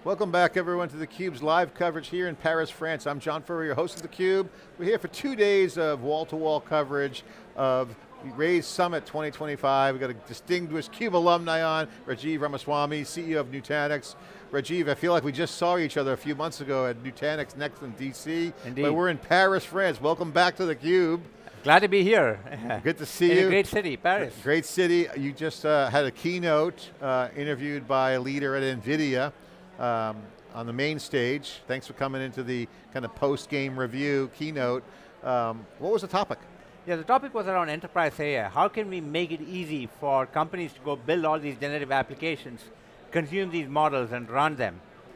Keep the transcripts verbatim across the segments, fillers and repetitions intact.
Welcome back everyone to theCUBE's live coverage here in Paris, France. I'm John Furrier, host of theCUBE. We're here for two days of wall-to-wall coverage of Raise Summit twenty twenty-five. We've got a distinguished CUBE alumni on, Rajiv Ramaswami, C E O of Nutanix. Rajiv, I feel like we just saw each other a few months ago at Nutanix Next in D C. Indeed. But we're in Paris, France. Welcome back to theCUBE. Glad to be here. Good to see in you. In a great city, Paris. Great city. You just uh, had a keynote uh, interviewed by a leader at NVIDIA. Um, on the main stage. Thanks for coming into the kind of post-game review keynote. Um, what was the topic? Yeah, the topic was around enterprise A I. How can we make it easy for companies to go build all these generative applications, consume these models and run them?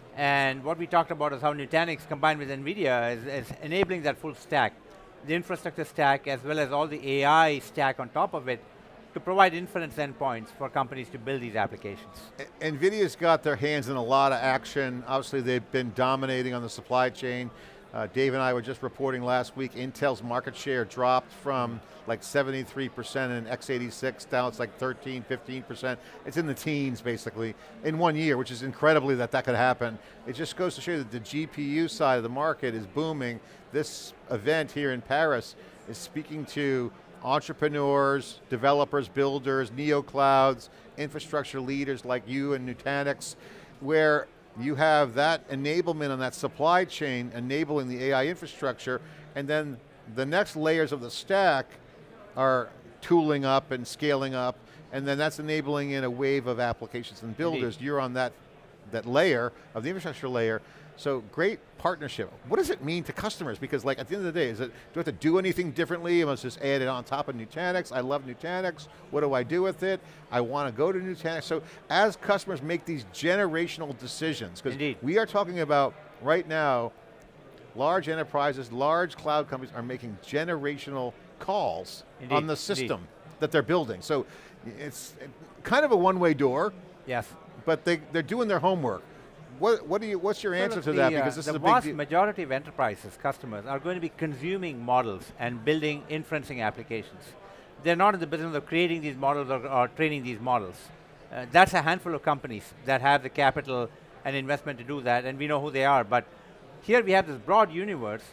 And what we talked about is how Nutanix combined with NVIDIA is, is enabling that full stack, the infrastructure stack as well as all the A I stack on top of it, to provide inference endpoints for companies to build these applications. NVIDIA's got their hands in a lot of action. Obviously they've been dominating on the supply chain. Uh, Dave and I were just reporting last week, Intel's market share dropped from like seventy-three percent in x eighty-six, now it's like thirteen, fifteen percent. It's in the teens basically, in one year, which is incredibly that that could happen. It just goes to show you that the G P U side of the market is booming. This event here in Paris is speaking to entrepreneurs, developers, builders, neoclouds, infrastructure leaders like you and Nutanix, where you have that enablement on that supply chain, enabling the A I infrastructure, and then the next layers of the stack are tooling up and scaling up, and then that's enabling in a wave of applications and builders. Indeed. You're on that, that layer of the infrastructure layer. So great partnership. What does it mean to customers? Because like at the end of the day, is it, do I have to do anything differently? I must just add it on top of Nutanix. I love Nutanix. What do I do with it? I want to go to Nutanix. So as customers make these generational decisions, because we are talking about right now, large enterprises, large cloud companies are making generational calls Indeed. on the system Indeed. that they're building. So it's kind of a one-way door. Yes. But they, they're doing their homework. What, what do you, what's your so answer to the, that? Uh, because this the is a vast big majority of enterprises, customers, are going to be consuming models and building inferencing applications. They're not in the business of creating these models or, or training these models. Uh, that's a handful of companies that have the capital and investment to do that, and we know who they are. But here we have this broad universe,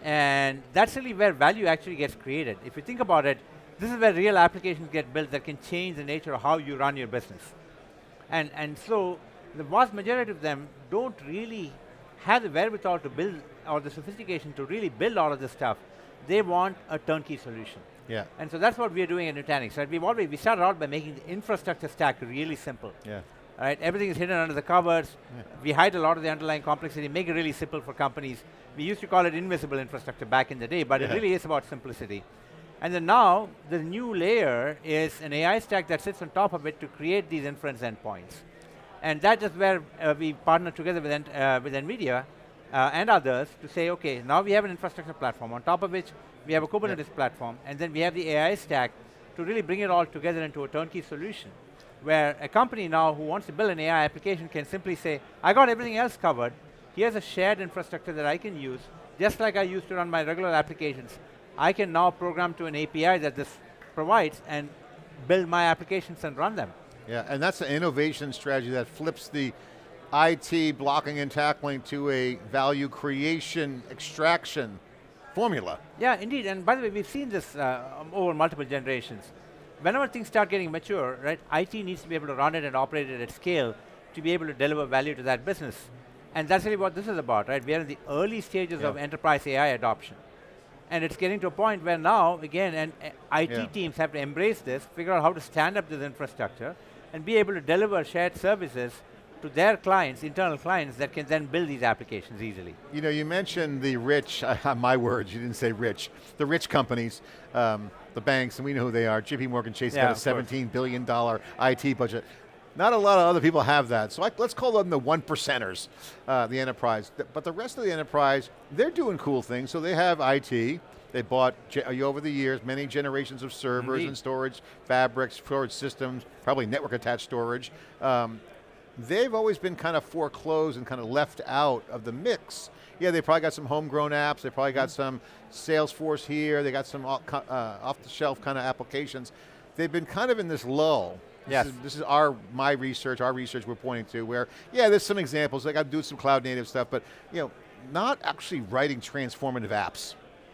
and that's really where value actually gets created. If you think about it, this is where real applications get built that can change the nature of how you run your business. And, and so, the vast majority of them don't really have the wherewithal to build, or the sophistication to really build all of this stuff. They want a turnkey solution. Yeah. And so that's what we're doing at Nutanix, right? We've already, we started out by making the infrastructure stack really simple. Yeah. All right, everything is hidden under the covers. Yeah. We hide a lot of the underlying complexity, make it really simple for companies. We used to call it invisible infrastructure back in the day, but yeah. it really is about simplicity. And then now, the new layer is an A I stack that sits on top of it to create these inference endpoints. And that is where uh, we partner together with, uh, with NVIDIA uh, and others to say, okay, now we have an infrastructure platform, on top of which we have a Kubernetes yeah. platform, and then we have the A I stack to really bring it all together into a turnkey solution, where a company now who wants to build an A I application can simply say, I got everything else covered, here's a shared infrastructure that I can use, just like I used to run my regular applications. I can now program to an A P I that this provides and build my applications and run them. Yeah, and that's an innovation strategy that flips the I T blocking and tackling to a value creation extraction formula. Yeah, indeed, and by the way, we've seen this uh, over multiple generations. Whenever things start getting mature, right, I T needs to be able to run it and operate it at scale to be able to deliver value to that business. And that's really what this is about, right? We are in the early stages yeah. of enterprise A I adoption. And it's getting to a point where now, again, and uh, I T yeah. teams have to embrace this, figure out how to stand up this infrastructure, and be able to deliver shared services to their clients, internal clients, that can then build these applications easily. You know, you mentioned the rich, uh, my words, you didn't say rich, the rich companies, um, the banks, and we know who they are. J P Morgan Chase yeah, got a seventeen billion dollar I T budget. Not a lot of other people have that, so I, let's call them the one percenters, uh, the enterprise. Th but the rest of the enterprise, they're doing cool things, so they have I T, they bought, over the years, many generations of servers Indeed. and storage, fabrics, storage systems, probably network attached storage. Um, they've always been kind of foreclosed and kind of left out of the mix. Yeah, they probably got some homegrown apps, they probably got some Salesforce here, they got some uh, off-the-shelf kind of applications. they've been kind of in this lull. This Yes. is, this is our, my research, our research we're pointing to where, yeah, there's some examples, they got to do some cloud native stuff, but you know, not actually writing transformative apps.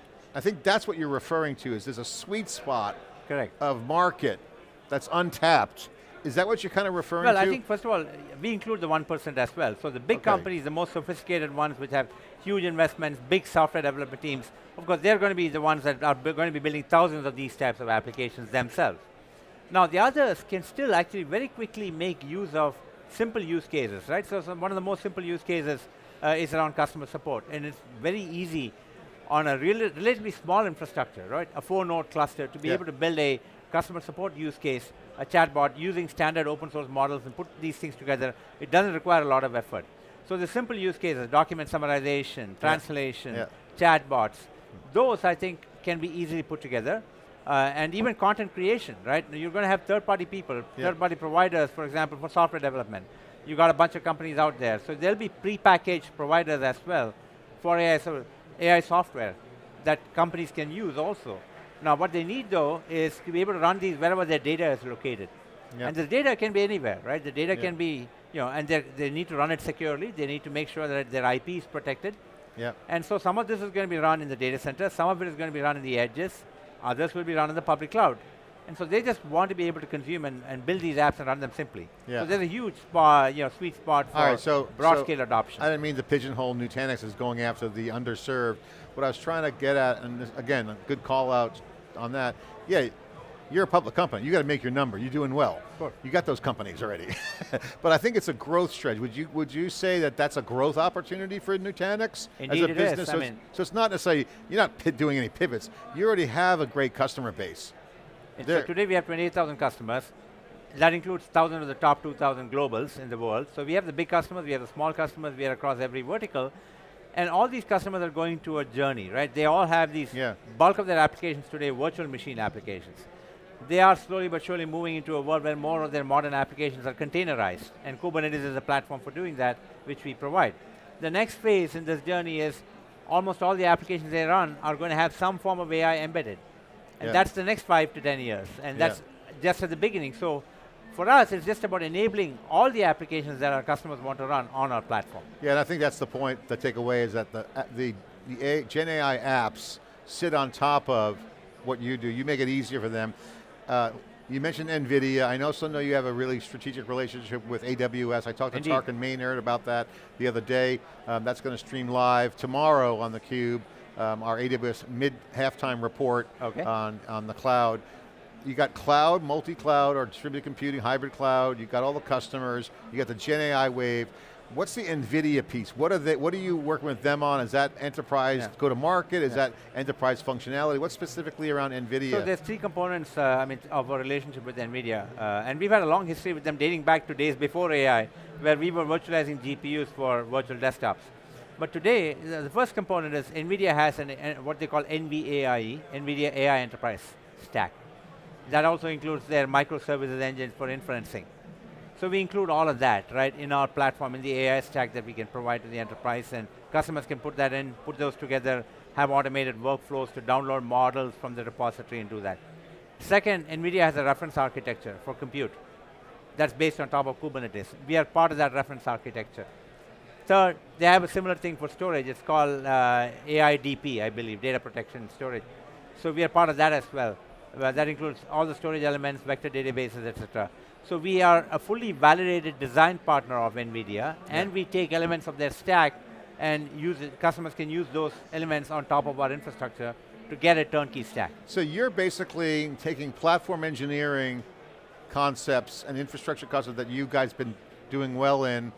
I think that's what you're referring to, is there's a sweet spot Correct. of market that's untapped. Is that what you're kind of referring well, to? Well, I think first of all, we include the one percent as well. So the big Okay. companies, the most sophisticated ones which have huge investments, big software development teams, of course they're going to be the ones that are going to be building thousands of these types of applications themselves. Now the others can still actually very quickly make use of simple use cases, right? So, so one of the most simple use cases uh, is around customer support, and it's very easy on a really, relatively small infrastructure, right? A four node cluster to be yeah. able to build a customer support use case, a chatbot using standard open source models and put these things together. It doesn't require a lot of effort. So the simple use cases, document summarization, translation, yeah. chatbots, those I think can be easily put together. Uh, and even content creation, right? You're going to have third-party people, yeah. third-party providers, for example, for software development. You got a bunch of companies out there. So there'll be pre-packaged providers as well for A I, so A I software that companies can use also. Now what they need though is to be able to run these wherever their data is located. Yeah. And the data can be anywhere, right? The data yeah. can be, you know, and they need to run it securely. They need to make sure that their I P is protected. Yeah. And so some of this is going to be run in the data center, some of it is going to be run in the edges, others will be run in the public cloud. And so they just want to be able to consume and, and build these apps and run them simply. Yeah. So there's a huge spot, you know, sweet spot for right, so, broad so scale adoption. I didn't mean to pigeonhole Nutanix as going after the underserved. What I was trying to get at, and this, again, a good call out on that, yeah, you're a public company, you got to make your number, you're doing well. Sure. You got those companies already. But I think it's a growth strategy. Would you, would you say that that's a growth opportunity for Nutanix? Indeed as a it business? is. So, I mean, it's, so it's not necessarily, you're not doing any pivots, you already have a great customer base. So today we have twenty-eight thousand customers. That includes one thousand of the top two thousand globals in the world. So we have the big customers, we have the small customers, we are across every vertical. And all these customers are going to a journey, right? They all have these, yeah. bulk of their applications today, virtual machine applications. They are slowly but surely moving into a world where more of their modern applications are containerized. And Kubernetes is a platform for doing that, which we provide. The next phase in this journey is almost all the applications they run are going to have some form of A I embedded. And yeah. that's the next five to ten years. And that's yeah. just at the beginning. So for us, it's just about enabling all the applications that our customers want to run on our platform. Yeah, and I think that's the point, the takeaway is that the, uh, the, the A Gen A I apps sit on top of what you do. You make it easier for them. Uh, you mentioned NVIDIA. I also know you have a really strategic relationship with A W S. I talked to Indeed. Tarkan Maynard about that the other day. Um, that's going to stream live tomorrow on theCUBE. Um, our A W S mid-halftime report okay. on, on the cloud. You got cloud, multi-cloud, or distributed computing, hybrid cloud, you got all the customers, you got the Gen A I wave. What's the NVIDIA piece? What are they, what are you working with them on? Is that enterprise yeah. go to market? Is yeah. that enterprise functionality? What's specifically around NVIDIA? So there's three components uh, I mean, of our relationship with NVIDIA. Uh, and we've had a long history with them dating back to days before A I, where we were virtualizing G P Us for virtual desktops. But today, the, the first component is NVIDIA has an, an, what they call N V A I E, NVIDIA A I Enterprise stack. That also includes their microservices engine for inferencing. So we include all of that, right, in our platform, in the A I stack that we can provide to the enterprise, and customers can put that in, put those together, have automated workflows to download models from the repository and do that. Second, NVIDIA has a reference architecture for compute that's based on top of Kubernetes. We are part of that reference architecture. Third, they have a similar thing for storage. It's called uh, A I D P, I believe, data protection and storage. So we are part of that as well. Uh, that includes all the storage elements, vector databases, et cetera. So we are a fully validated design partner of NVIDIA, yeah. and we take elements of their stack and use it. Customers can use those elements on top of our infrastructure to get a turnkey stack. So you're basically taking platform engineering concepts and infrastructure concepts that you guys been doing well in,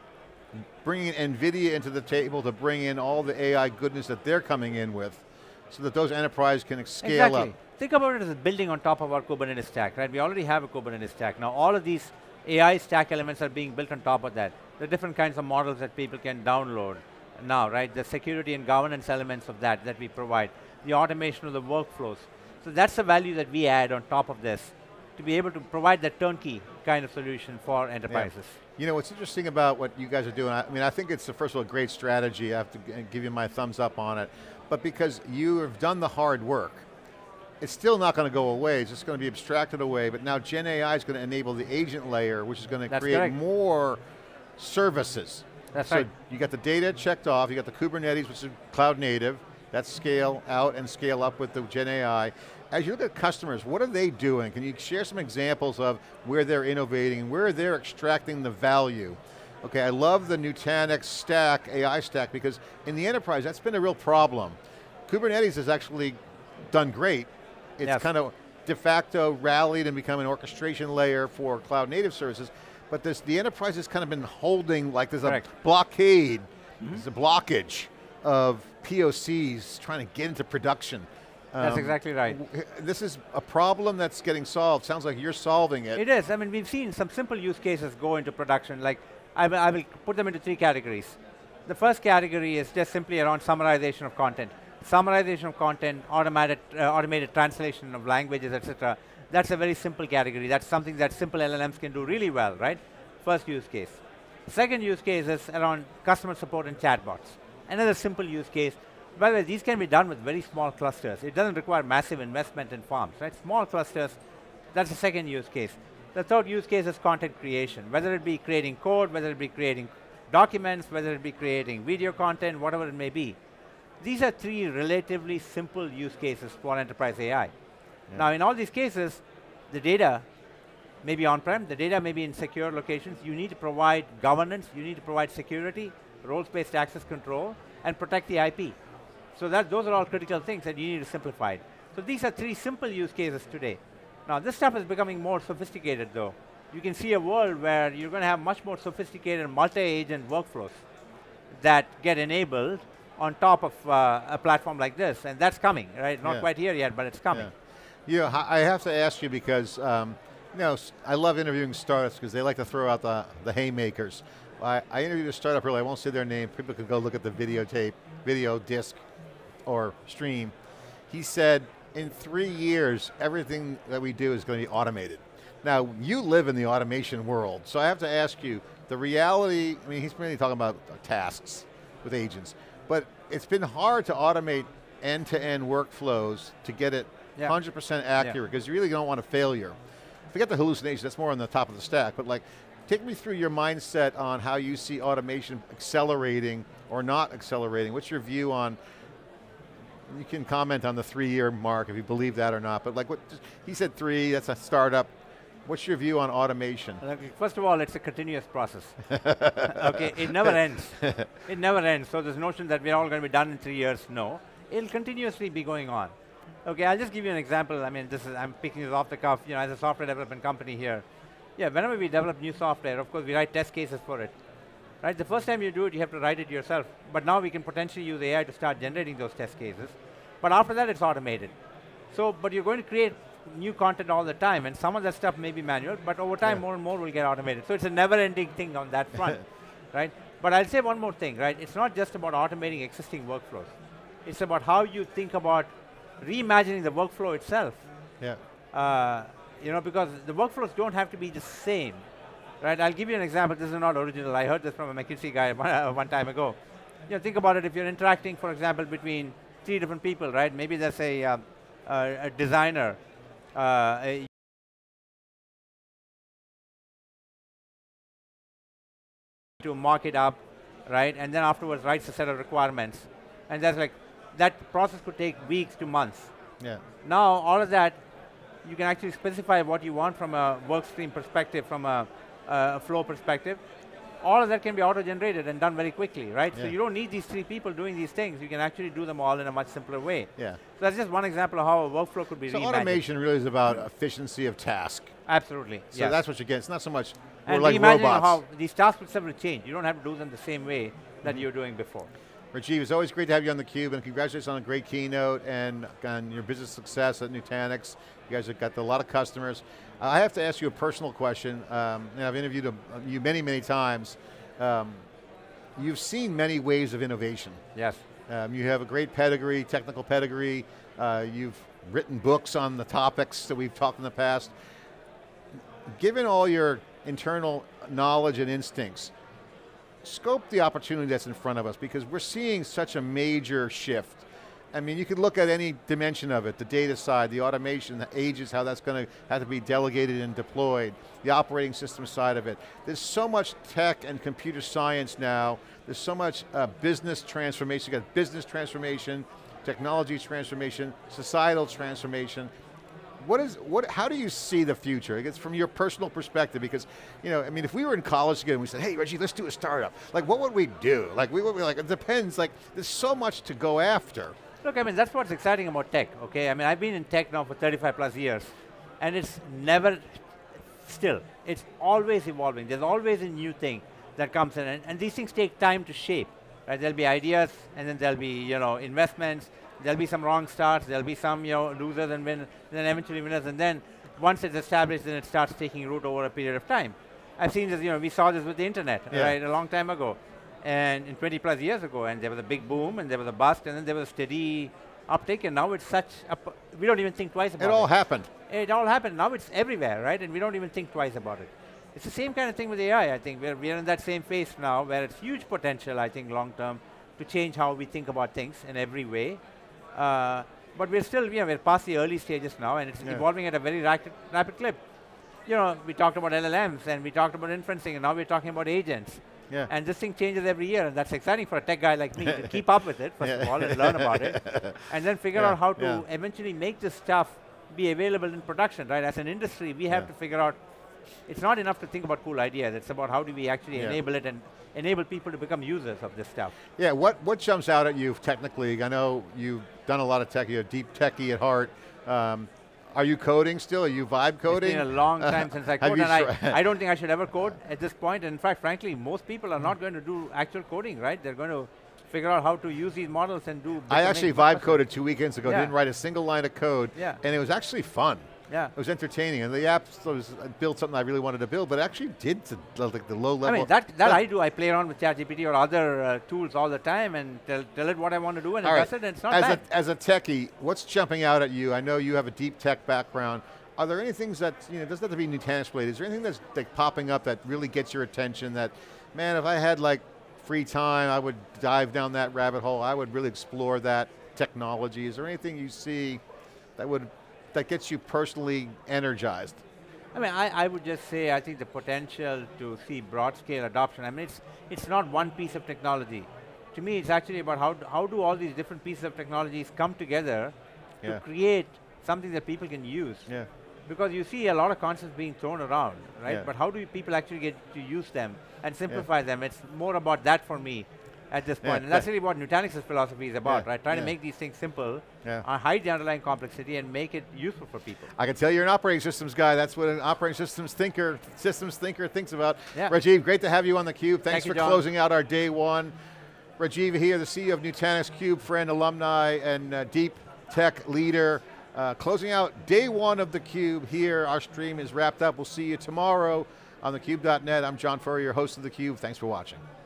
bringing NVIDIA into the table to bring in all the A I goodness that they're coming in with, so that those enterprises can scale exactly. up. Think about it as a building on top of our Kubernetes stack, right? We already have a Kubernetes stack. Now all of these A I stack elements are being built on top of that. The different kinds of models that people can download now, right? The security and governance elements of that that we provide. The automation of the workflows. So that's the value that we add on top of this to be able to provide that turnkey kind of solution for enterprises. Yeah. You know, what's interesting about what you guys are doing, I mean, I think it's, a, first of all, a great strategy. I have to give you my thumbs up on it. But because you have done the hard work, it's still not going to go away, it's just going to be abstracted away, but now Gen A I is going to enable the agent layer, which is going to create correct. more services. That's so right. You got the data checked off, you got the Kubernetes, which is cloud native, that's scale out and scale up with the Gen A I. As you look at customers, what are they doing? Can you share some examples of where they're innovating and where they're extracting the value? Okay, I love the Nutanix stack, A I stack, because in the enterprise, that's been a real problem. Kubernetes has actually done great. It's yes. kind of de facto rallied and become an orchestration layer for cloud native services, but this, the enterprise has kind of been holding, like there's Correct. a blockade, mm-hmm. there's a blockage of P O Cs trying to get into production. That's um, exactly right. This is a problem that's getting solved. Sounds like you're solving it. It is, I mean, we've seen some simple use cases go into production, like I will, I will put them into three categories. The first category is just simply around summarization of content. Summarization of content, automated, uh, automated translation of languages, et cetera. That's a very simple category. That's something that simple L L Ms can do really well, right? First use case. Second use case is around customer support and chatbots. Another simple use case. By the way, these can be done with very small clusters. It doesn't require massive investment in farms, right? Small clusters, that's the second use case. The third use case is content creation, whether it be creating code, whether it be creating documents, whether it be creating video content, whatever it may be. These are three relatively simple use cases for enterprise A I. Yeah. Now in all these cases, the data may be on-prem, the data may be in secure locations, you need to provide governance, you need to provide security, roles-based access control, and protect the I P. So that, those are all critical things that you need to simplify. So these are three simple use cases today. Now this stuff is becoming more sophisticated though. You can see a world where you're going to have much more sophisticated multi-agent workflows that get enabled on top of uh, a platform like this, and that's coming, right? Not yeah. quite here yet, but it's coming. Yeah, yeah I have to ask you because, um, you know, I love interviewing startups because they like to throw out the, the haymakers. I, I interviewed a startup earlier, I won't say their name, people could go look at the videotape, video disc, or stream. He said, in three years, everything that we do is going to be automated. Now, you live in the automation world, so I have to ask you, the reality, I mean, he's mainly talking about tasks with agents, but it's been hard to automate end-to-end workflows to get it yeah. one hundred percent accurate, because yeah. you really don't want a failure. Forget the hallucination, that's more on the top of the stack, but like, take me through your mindset on how you see automation accelerating or not accelerating. What's your view on, you can comment on the three-year mark if you believe that or not, but like what, he said three, that's a startup. What's your view on automation? First of all, it's a continuous process. Okay, it never ends. It never ends, so this notion that we're all going to be done in three years, no. It'll continuously be going on. Okay, I'll just give you an example. I mean, this is, I'm picking this off the cuff, you know, as a software development company here. Yeah, whenever we develop new software, of course, we write test cases for it. Right, the first time you do it, you have to write it yourself. But now we can potentially use A I to start generating those test cases. But after that, it's automated. So, but you're going to create new content all the time, and some of that stuff may be manual, but over time, yeah. more and more will get automated. So it's a never-ending thing on that front, right? But I'll say one more thing, right? It's not just about automating existing workflows. It's about how you think about reimagining the workflow itself. Yeah. Uh, you know, because the workflows don't have to be the same. Right, I'll give you an example. This is not original. I heard this from a McKinsey guy one, uh, one time ago. You know, think about it. If you're interacting, for example, between three different people, right? Maybe there's a, uh, uh, a designer, uh, a to mock it up, right? And then afterwards writes a set of requirements. And that's like, that process could take weeks to months. Yeah. Now, all of that, you can actually specify what you want from a work stream perspective, from a Uh, flow perspective. All of that can be auto-generated and done very quickly, right? Yeah. So you don't need these three people doing these things. You can actually do them all in a much simpler way. Yeah. So that's just one example of how a workflow could be reimagined. So automation really is about efficiency of task. Absolutely. So yes. that's what you get. It's not so much we're like robots. How these tasks will several change. You don't have to do them the same way that mm-hmm. you were doing before. Rajiv, it's always great to have you on theCUBE, and congratulations on a great keynote and on your business success at Nutanix. You guys have got a lot of customers. Uh, I have to ask you a personal question. Um, and I've interviewed a, you many, many times. Um, you've seen many waves of innovation. Yes. Um, you have a great pedigree, technical pedigree. Uh, you've written books on the topics that we've talked in the past. Given all your internal knowledge and instincts, scope the opportunity that's in front of us, because we're seeing such a major shift. I mean, you could look at any dimension of it, the data side, the automation, the ages, how that's going to have to be delegated and deployed, the operating system side of it. There's so much tech and computer science now, there's so much uh, business transformation, you got business transformation, technology transformation, societal transformation. What is, what, how do you see the future? I guess from your personal perspective, because, you know, I mean, if we were in college together and we said, hey, Reggie, let's do a startup, like what would we do? Like, we would be like, it depends, like, there's so much to go after. Look, I mean, that's what's exciting about tech, okay? I mean, I've been in tech now for thirty-five plus years, and it's never still. It's always evolving. There's always a new thing that comes in, and, and these things take time to shape, right? There'll be ideas, and then there'll be, you know, investments, there'll be some wrong starts, there'll be some, you know, losers and win, then eventually winners, and then once it's established, then it starts taking root over a period of time. I've seen this, you know, we saw this with the internet, yeah. right, a long time ago. And in twenty plus years ago, and there was a big boom, and there was a bust, and then there was a steady uptick, and now it's such, a, we don't even think twice about it. It all happened. It all happened, now it's everywhere, right? And we don't even think twice about it. It's the same kind of thing with A I, I think. We're, we're in that same phase now, where it's huge potential, I think, long term, to change how we think about things in every way. Uh, but we're still, you know, we're past the early stages now, and it's yeah. evolving at a very rapid, rapid clip. You know, we talked about L L Ms, and we talked about inferencing, and now we're talking about agents. Yeah. And this thing changes every year, and that's exciting for a tech guy like me to keep up with it, first yeah. of all, and learn about it, and then figure yeah. out how to yeah. eventually make this stuff be available in production, right? As an industry, we have yeah. to figure out, it's not enough to think about cool ideas, it's about how do we actually yeah. enable it and enable people to become users of this stuff. Yeah, what, what jumps out at you technically? I know you've done a lot of tech, you're a deep techie at heart. Um, Are you coding still? Are you vibe coding? It's been a long time since I code, and I, I don't think I should ever code at this point. And in fact, frankly, most people are not going to do actual coding, right? They're going to figure out how to use these models and do. I actually vibe coded two weekends ago, yeah. didn't write a single line of code, yeah. and it was actually fun. Yeah. It was entertaining, and the app was I built something I really wanted to build, but it actually did to like the low level. I mean, that, that I do, I play around with ChatGPT or other uh, tools all the time and tell, tell it what I want to do and all it does right. it, and it's not as bad. A, as a techie, what's jumping out at you? I know you have a deep tech background. Are there any things that, you know, it doesn't have to be Nutanix related, is there anything that's like popping up that really gets your attention that, man, if I had like free time, I would dive down that rabbit hole, I would really explore that technology. Is there anything you see that would, that gets you personally energized? I mean, I, I would just say, I think the potential to see broad scale adoption, I mean, it's, it's not one piece of technology. To me, it's actually about how, how do all these different pieces of technologies come together yeah. to create something that people can use. Yeah. Because you see a lot of concepts being thrown around, right? Yeah. But how do people actually get to use them and simplify yeah. them? It's more about that for me at this point. Yeah. And that's really what Nutanix's philosophy is about, yeah. right? Trying yeah. to make these things simple, yeah. uh, hide the underlying complexity, and make it useful for people. I can tell you're an operating systems guy. That's what an operating systems thinker, systems thinker thinks about. Yeah. Rajiv, great to have you on theCUBE. Thanks Thank for you, closing out our day one. Rajiv here, the C E O of Nutanix, CUBE friend, alumni, and uh, deep tech leader. Uh, closing out day one of theCUBE here. Our stream is wrapped up. We'll see you tomorrow on the cube dot net. I'm John Furrier, host of theCUBE. Thanks for watching.